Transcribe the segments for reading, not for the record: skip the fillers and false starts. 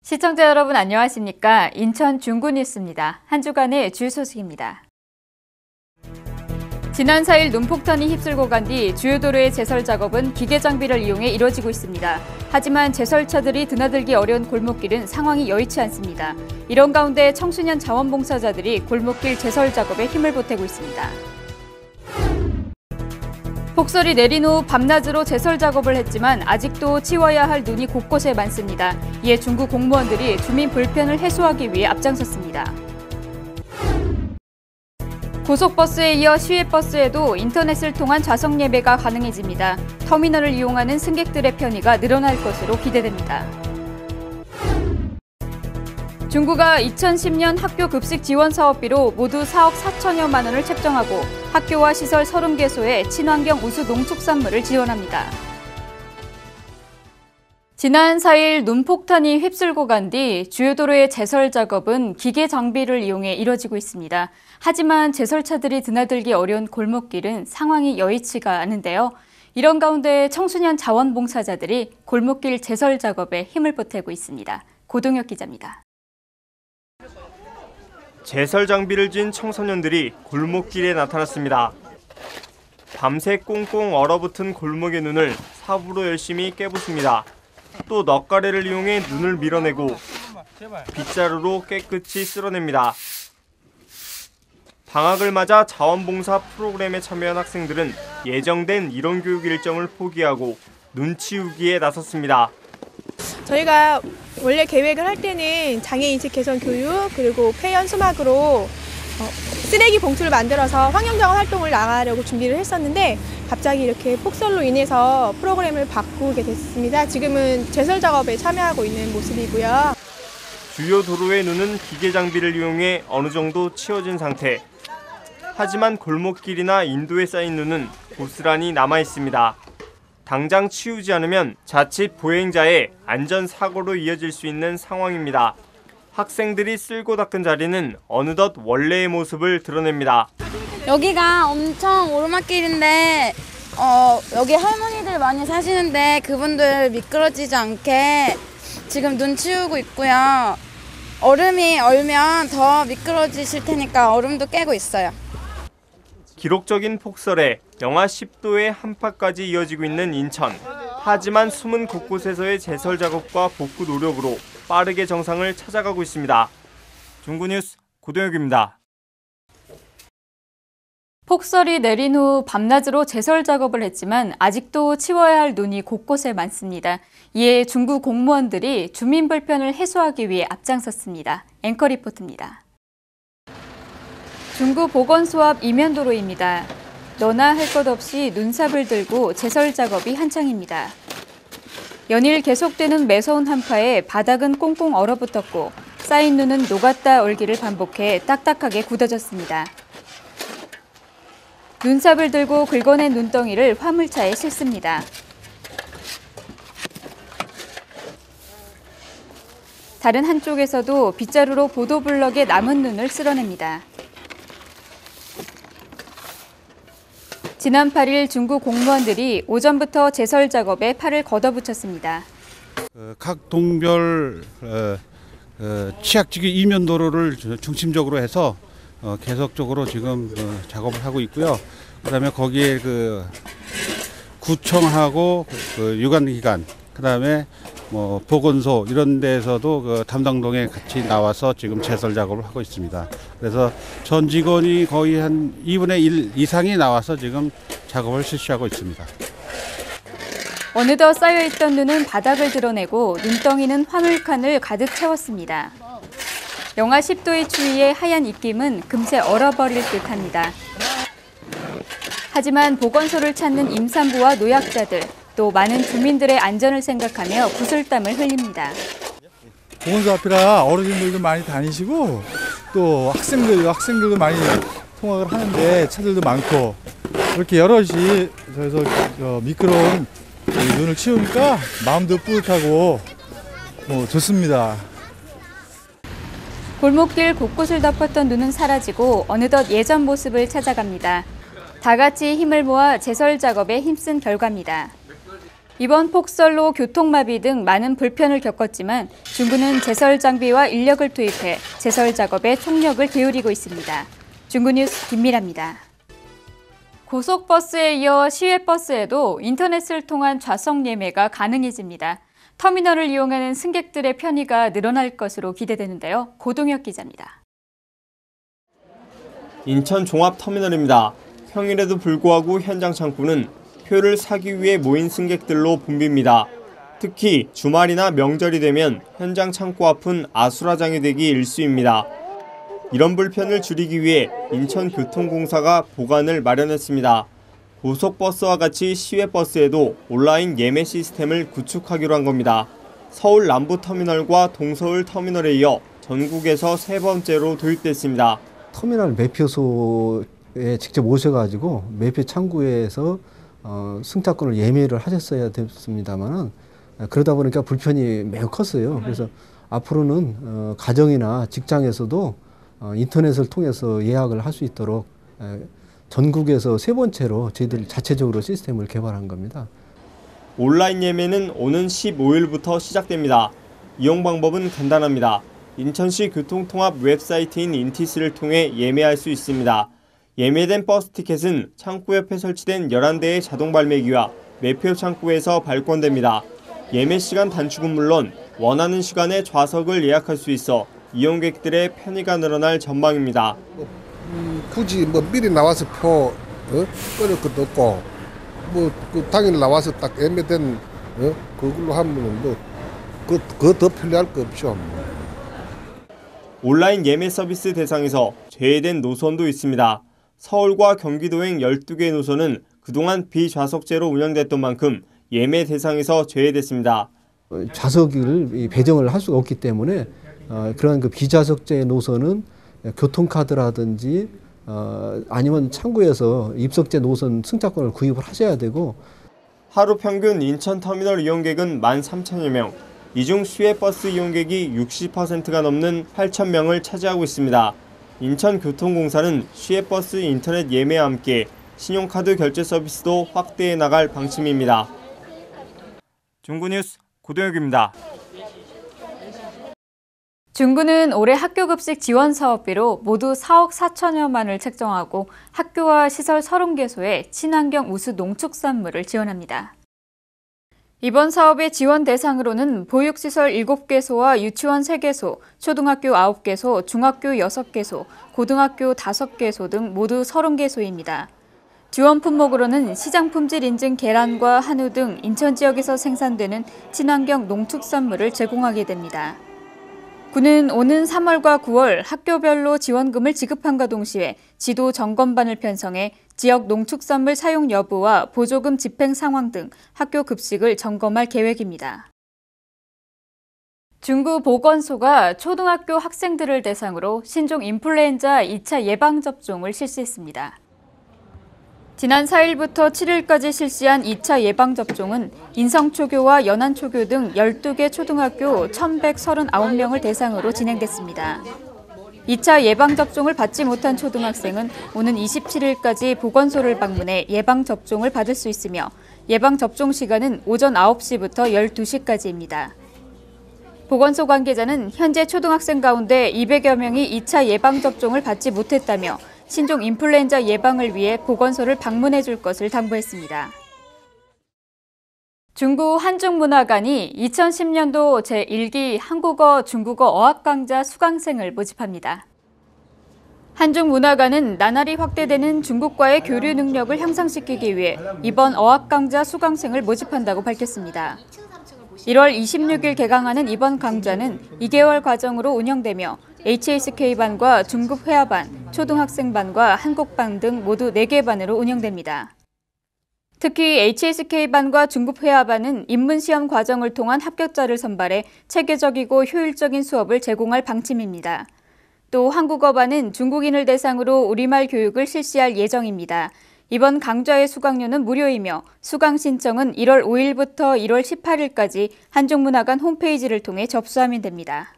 시청자 여러분 안녕하십니까? 인천 중구 뉴스입니다. 한 주간의 주요 소식입니다. 지난 4일 눈폭탄이 휩쓸고 간 뒤 주요 도로의 제설 작업은 기계 장비를 이용해 이뤄지고 있습니다. 하지만 제설차들이 드나들기 어려운 골목길은 상황이 여의치 않습니다. 이런 가운데 청소년 자원봉사자들이 골목길 제설 작업에 힘을 보태고 있습니다. 폭설이 내린 후 밤낮으로 제설 작업을 했지만 아직도 치워야 할 눈이 곳곳에 많습니다. 이에 중구 공무원들이 주민 불편을 해소하기 위해 앞장섰습니다. 고속버스에 이어 시외버스에도 인터넷을 통한 좌석 예매가 가능해집니다. 터미널을 이용하는 승객들의 편의가 늘어날 것으로 기대됩니다. 중구가 2010년 학교 급식 지원 사업비로 모두 4억 4천여만 원을 책정하고 학교와 시설 30개소에 친환경 우수 농축산물을 지원합니다. 지난 4일 눈폭탄이 휩쓸고 간 뒤 주요 도로의 제설 작업은 기계 장비를 이용해 이뤄지고 있습니다. 하지만 제설차들이 드나들기 어려운 골목길은 상황이 여의치가 않은데요. 이런 가운데 청소년 자원봉사자들이 골목길 제설 작업에 힘을 보태고 있습니다. 고동혁 기자입니다. 제설 장비를 진 청소년들이 골목길에 나타났습니다. 밤새 꽁꽁 얼어붙은 골목의 눈을 삽으로 열심히 깨부숩니다. 또 넉가래를 이용해 눈을 밀어내고 빗자루로 깨끗이 쓸어냅니다. 방학을 맞아 자원봉사 프로그램에 참여한 학생들은 예정된 이론 교육 일정을 포기하고 눈 치우기에 나섰습니다. 저희가 원래 계획을 할 때는 장애인식 개선 교육 그리고 폐연수막으로 쓰레기 봉투를 만들어서 환경정화 활동을 나가려고 준비를 했었는데 갑자기 이렇게 폭설로 인해서 프로그램을 바꾸게 됐습니다. 지금은 제설 작업에 참여하고 있는 모습이고요. 주요 도로의 눈은 기계 장비를 이용해 어느 정도 치워진 상태. 하지만 골목길이나 인도에 쌓인 눈은 고스란히 남아 있습니다. 당장 치우지 않으면 자칫 보행자의 안전사고로 이어질 수 있는 상황입니다. 학생들이 쓸고 닦은 자리는 어느덧 원래의 모습을 드러냅니다. 여기가 엄청 오르막길인데 여기 할머니들 많이 사시는데 그분들 미끄러지지 않게 지금 눈 치우고 있고요. 얼음이 얼면 더 미끄러지실 테니까 얼음도 깨고 있어요. 기록적인 폭설에 영하 10도의 한파까지 이어지고 있는 인천. 하지만 숨은 곳곳에서의 제설 작업과 복구 노력으로 빠르게 정상을 찾아가고 있습니다. 중구뉴스 고동혁입니다. 폭설이 내린 후 밤낮으로 제설 작업을 했지만 아직도 치워야 할 눈이 곳곳에 많습니다. 이에 중구 공무원들이 주민 불편을 해소하기 위해 앞장섰습니다. 앵커 리포트입니다. 중구 보건소 앞 이면도로입니다. 너나 할 것 없이 눈삽을 들고 제설 작업이 한창입니다. 연일 계속되는 매서운 한파에 바닥은 꽁꽁 얼어붙었고 쌓인 눈은 녹았다 얼기를 반복해 딱딱하게 굳어졌습니다. 눈삽을 들고 긁어낸 눈덩이를 화물차에 싣습니다. 다른 한쪽에서도 빗자루로 보도블럭에 남은 눈을 쓸어냅니다. 지난 8일 중구 공무원들이 오전부터 제설 작업에 팔을 걷어붙였습니다. 각 동별 취약지구 이면도로를 중심적으로 해서 계속적으로 지금 작업을 하고 있고요. 그다음에 거기에 구청하고 유관기관, 그다음에 보건소 이런 데에서도 담당동에 같이 나와서 지금 제설 작업을 하고 있습니다. 그래서 전 직원이 거의 한 2분의 1 이상이 나와서 지금 작업을 실시하고 있습니다. 어느덧 쌓여있던 눈은 바닥을 드러내고 눈덩이는 화물칸을 가득 채웠습니다. 영하 10도의 추위에 하얀 입김은 금세 얼어버릴 듯합니다. 하지만 보건소를 찾는 임산부와 노약자들, 또 많은 주민들의 안전을 생각하며 구슬땀을 흘립니다. 보건소 앞이라 어르신들도 많이 다니시고 또 학생들도 많이 통학을 하는데 차들도 많고 이렇게 여럿이 그래서 미끄러운 눈을 치우니까 마음도 뿌듯하고 좋습니다. 골목길 곳곳을 덮었던 눈은 사라지고 어느덧 예전 모습을 찾아갑니다. 다 같이 힘을 모아 제설 작업에 힘쓴 결과입니다. 이번 폭설로 교통마비 등 많은 불편을 겪었지만 중구는 제설 장비와 인력을 투입해 제설 작업에 총력을 기울이고 있습니다. 중구뉴스 김미라입니다. 고속버스에 이어 시외버스에도 인터넷을 통한 좌석 예매가 가능해집니다. 터미널을 이용하는 승객들의 편의가 늘어날 것으로 기대되는데요. 고동혁 기자입니다. 인천 종합터미널입니다. 평일에도 불구하고 현장 창구는 표를 사기 위해 모인 승객들로 붐빕니다. 특히 주말이나 명절이 되면 현장 창구 앞은 아수라장이 되기 일쑤입니다. 이런 불편을 줄이기 위해 인천교통공사가 보관을 마련했습니다. 고속버스와 같이 시외버스에도 온라인 예매 시스템을 구축하기로 한 겁니다. 서울 남부터미널과 동서울 터미널에 이어 전국에서 세 번째로 도입됐습니다. 터미널 매표소에 직접 오셔가지고 매표 창구에서 승차권을 예매를 하셨어야 됐습니다만은 그러다 보니까 불편이 매우 컸어요. 그래서 앞으로는 가정이나 직장에서도 인터넷을 통해서 예약을 할 수 있도록 전국에서 세 번째로 저희들 자체적으로 시스템을 개발한 겁니다. 온라인 예매는 오는 15일부터 시작됩니다. 이용 방법은 간단합니다. 인천시 교통통합 웹사이트인 인티스를 통해 예매할 수 있습니다. 예매된 버스 티켓은 창구 옆에 설치된 11대의 자동 발매기와 매표 창구에서 발권됩니다. 예매 시간 단축은 물론 원하는 시간에 좌석을 예약할 수 있어 이용객들의 편의가 늘어날 전망입니다. 굳이 미리 나와서 표 끊을 것도 없고 그 당일 나와서 딱 예매된 그걸로 하면 그거 더 편리할 거 없죠. 온라인 예매 서비스 대상에서 제외된 노선도 있습니다. 서울과 경기도행 12개 노선은 그동안 비좌석제로 운영됐던 만큼 예매 대상에서 제외됐습니다. 좌석을 배정을 할 수가 없기 때문에 그런 그 비좌석제 노선은 교통카드라든지 아니면 창구에서 입석제 노선 승차권을 구입을 하셔야 되고 하루 평균 인천터미널 이용객은 13,000여 명, 이 중 시외버스 이용객이 60%가 넘는 8,000명을 차지하고 있습니다. 인천교통공사는 시외버스 인터넷 예매와 함께 신용카드 결제 서비스도 확대해 나갈 방침입니다. 중구뉴스 고동혁입니다. 중구는 올해 학교급식 지원 사업비로 모두 4억 4천여만을 책정하고 학교와 시설 30개소에 친환경 우수 농축산물을 지원합니다. 이번 사업의 지원 대상으로는 보육시설 7개소와 유치원 3개소, 초등학교 9개소, 중학교 6개소, 고등학교 5개소 등 모두 30개소입니다. 지원 품목으로는 시장품질 인증 계란과 한우 등 인천 지역에서 생산되는 친환경 농축산물을 제공하게 됩니다. 구는 오는 3월과 9월 학교별로 지원금을 지급함과 동시에 지도 점검반을 편성해 지역 농축산물 사용 여부와 보조금 집행 상황 등 학교 급식을 점검할 계획입니다. 중구 보건소가 초등학교 학생들을 대상으로 신종 인플루엔자 2차 예방접종을 실시했습니다. 지난 4일부터 7일까지 실시한 2차 예방접종은 인성초교와 연안초교 등 12개 초등학교 1,139명을 대상으로 진행됐습니다. 2차 예방접종을 받지 못한 초등학생은 오는 27일까지 보건소를 방문해 예방접종을 받을 수 있으며 예방접종 시간은 오전 9시부터 12시까지입니다. 보건소 관계자는 현재 초등학생 가운데 200여 명이 2차 예방접종을 받지 못했다며 신종 인플루엔자 예방을 위해 보건소를 방문해 줄 것을 당부했습니다. 중구 한중문화관이 2010년도 제1기 한국어, 중국어 어학강좌 수강생을 모집합니다. 한중문화관은 나날이 확대되는 중국과의 교류 능력을 향상시키기 위해 이번 어학강좌 수강생을 모집한다고 밝혔습니다. 1월 26일 개강하는 이번 강좌는 2개월 과정으로 운영되며 HSK반과 중급회화반, 초등학생반과 한국반 등 모두 4개 반으로 운영됩니다. 특히 HSK반과 중급회화반은 입문시험 과정을 통한 합격자를 선발해 체계적이고 효율적인 수업을 제공할 방침입니다. 또 한국어반은 중국인을 대상으로 우리말 교육을 실시할 예정입니다. 이번 강좌의 수강료는 무료이며 수강 신청은 1월 5일부터 1월 18일까지 한중문화관 홈페이지를 통해 접수하면 됩니다.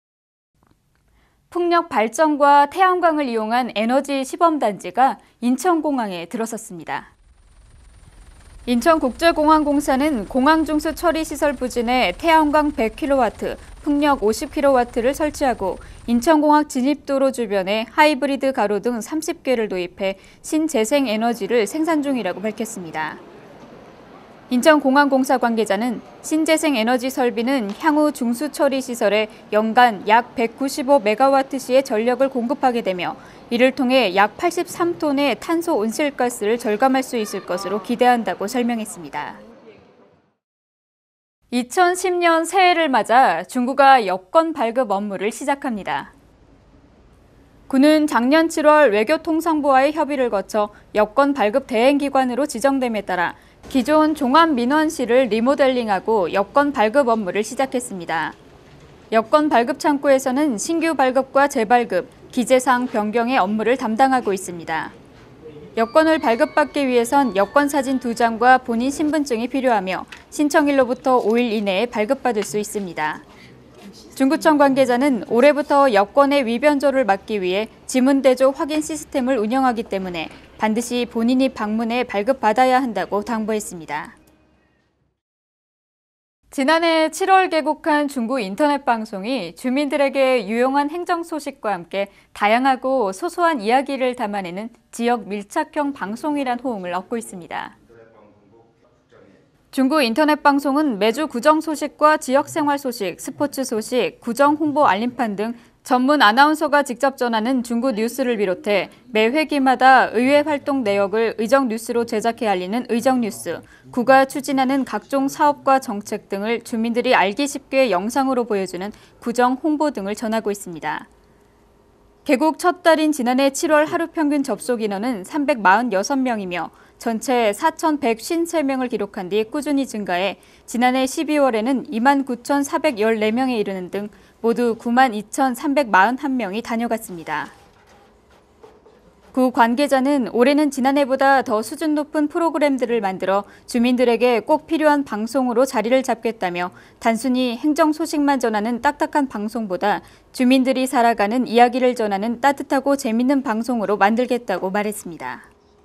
풍력 발전과 태양광을 이용한 에너지 시범단지가 인천공항에 들어섰습니다. 인천국제공항공사는 공항중수 처리시설 부진에 태양광 100kW, 풍력 50kW를 설치하고 인천공항 진입도로 주변에 하이브리드 가로 등 30개를 도입해 신재생에너지를 생산 중이라고 밝혔습니다. 인천공항공사 관계자는 신재생에너지 설비는 향후 중수처리시설에 연간 약 195메가와트시의 전력을 공급하게 되며 이를 통해 약 83톤의 탄소 온실가스를 절감할 수 있을 것으로 기대한다고 설명했습니다. 2010년 새해를 맞아 중구가 여권 발급 업무를 시작합니다. 구는 작년 7월 외교통상부와의 협의를 거쳐 여권 발급 대행기관으로 지정됨에 따라 기존 종합민원실을 리모델링하고 여권 발급 업무를 시작했습니다. 여권 발급 창구에서는 신규 발급과 재발급, 기재사항 변경의 업무를 담당하고 있습니다. 여권을 발급받기 위해선 여권 사진 2장과 본인 신분증이 필요하며 신청일로부터 5일 이내에 발급받을 수 있습니다. 중구청 관계자는 올해부터 여권의 위변조를 막기 위해 지문대조 확인 시스템을 운영하기 때문에 반드시 본인이 방문해 발급받아야 한다고 당부했습니다. 지난해 7월 개국한 중구 인터넷 방송이 주민들에게 유용한 행정 소식과 함께 다양하고 소소한 이야기를 담아내는 지역 밀착형 방송이란 호응을 얻고 있습니다. 중구 인터넷 방송은 매주 구정 소식과 지역 생활 소식, 스포츠 소식, 구정 홍보 알림판 등 전문 아나운서가 직접 전하는 중구 뉴스를 비롯해 매 회기마다 의회 활동 내역을 의정 뉴스로 제작해 알리는 의정 뉴스, 구가 추진하는 각종 사업과 정책 등을 주민들이 알기 쉽게 영상으로 보여주는 구정 홍보 등을 전하고 있습니다. 개국 첫 달인 지난해 7월 하루 평균 접속 인원은 346명이며 전체 4,153명을 기록한 뒤 꾸준히 증가해 지난해 12월에는 29,414명에 이르는 등 모두 92,341명이 다녀갔습니다. 구 관계자는 올해는 지난해보다 더 수준 높은 프로그램들을 만들어 주민들에게 꼭 필요한 방송으로 자리를 잡겠다며 단순히 행정 소식만 전하는 딱딱한 방송보다 주민들이 살아가는 이야기를 전하는 따뜻하고 재밌는 방송으로 만들겠다고 말했습니다.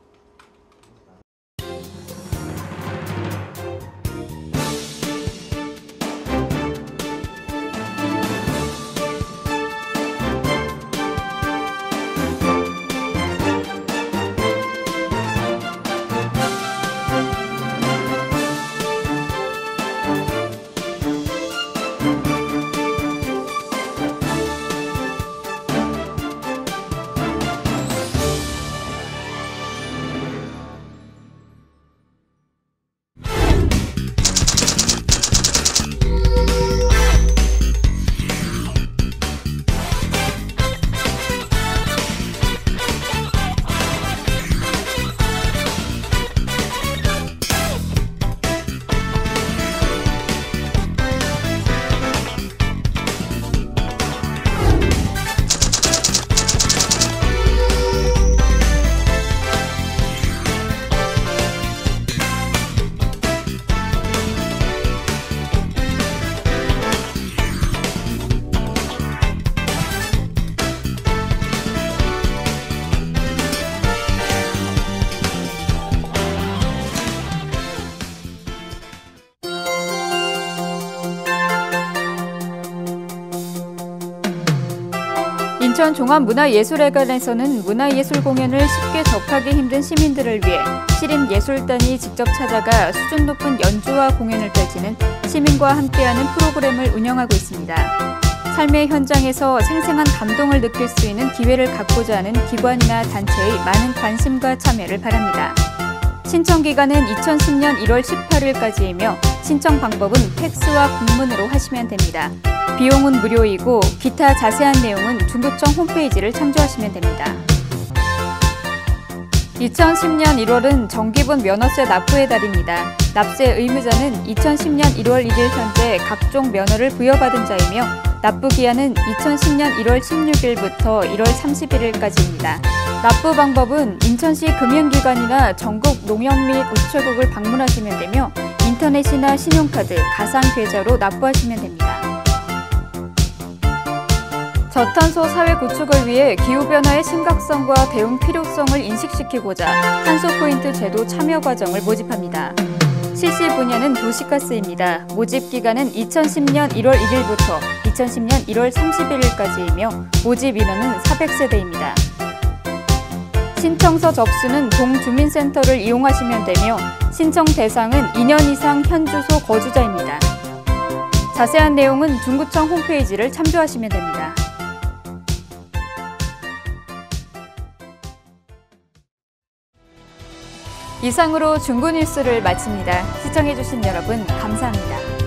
인천 종합문화예술회관에서는 문화예술 공연을 쉽게 접하기 힘든 시민들을 위해 시립예술단이 직접 찾아가 수준 높은 연주와 공연을 펼치는 시민과 함께하는 프로그램을 운영하고 있습니다. 삶의 현장에서 생생한 감동을 느낄 수 있는 기회를 갖고자 하는 기관이나 단체의 많은 관심과 참여를 바랍니다. 신청 기간은 2010년 1월 18일까지이며 신청 방법은 팩스와 공문으로 하시면 됩니다. 비용은 무료이고 기타 자세한 내용은 중구청 홈페이지를 참조하시면 됩니다. 2010년 1월은 정기분 면허세 납부의 달입니다. 납세 의무자는 2010년 1월 1일 현재 각종 면허를 부여받은 자이며 납부 기한은 2010년 1월 16일부터 1월 31일까지입니다. 납부 방법은 인천시 금융기관이나 전국 농협 및 우체국을 방문하시면 되며 인터넷이나 신용카드, 가상계좌로 납부하시면 됩니다. 저탄소 사회 구축을 위해 기후변화의 심각성과 대응 필요성을 인식시키고자 탄소포인트 제도 참여 과정을 모집합니다. 실시 분야는 도시가스입니다. 모집 기간은 2010년 1월 1일부터 2010년 1월 31일까지이며 모집 인원은 400세대입니다. 신청서 접수는 동주민센터를 이용하시면 되며 신청 대상은 2년 이상 현 주소 거주자입니다. 자세한 내용은 중구청 홈페이지를 참조하시면 됩니다. 이상으로 중구 뉴스를 마칩니다. 시청해주신 여러분 감사합니다.